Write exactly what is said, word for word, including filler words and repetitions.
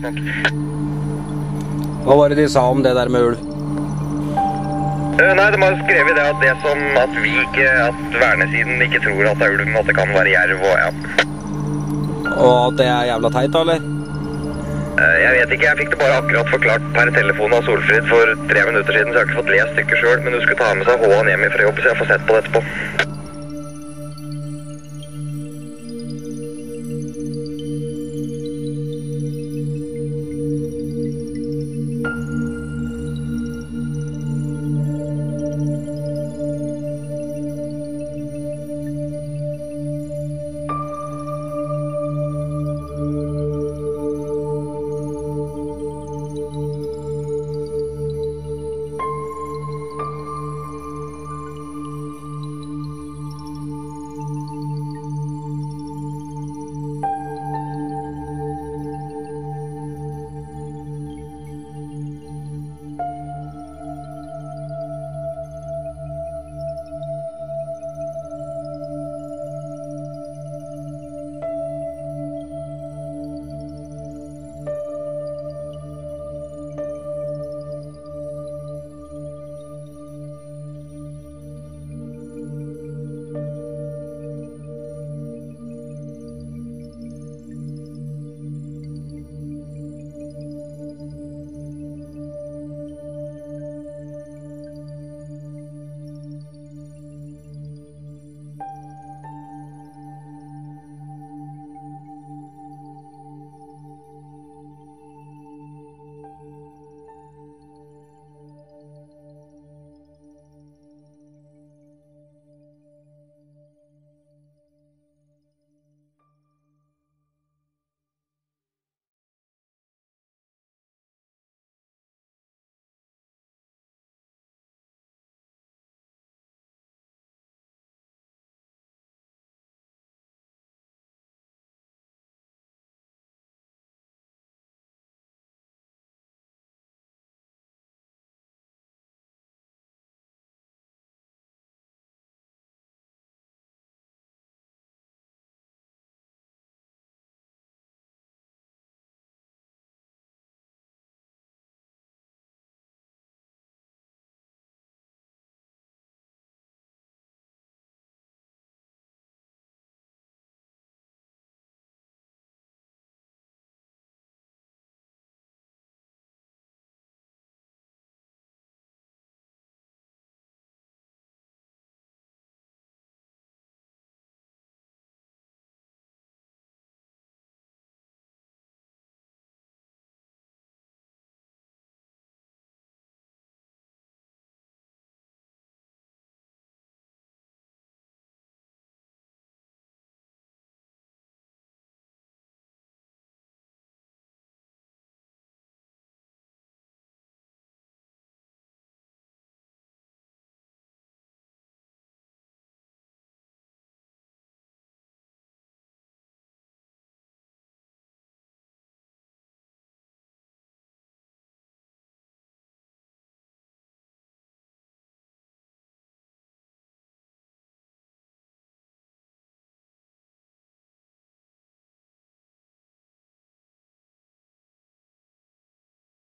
nok. Hva var det de sa om det der med ulv? Uh, nei, de har skrevet det at det som at vi ikke, at vernesiden ikke tror at det er ulv, men at det kan være jerv og ja. Og at det er jævla teit da, eller? Uh, jeg vet ikke, jeg fikk det bare akkurat forklart per telefon av Solfrid for tre minutter siden, så jeg har ikke fått lest stykket selv, men du skulle ta med seg Håan hjem fra jobb, så jeg får sett på det etterpå.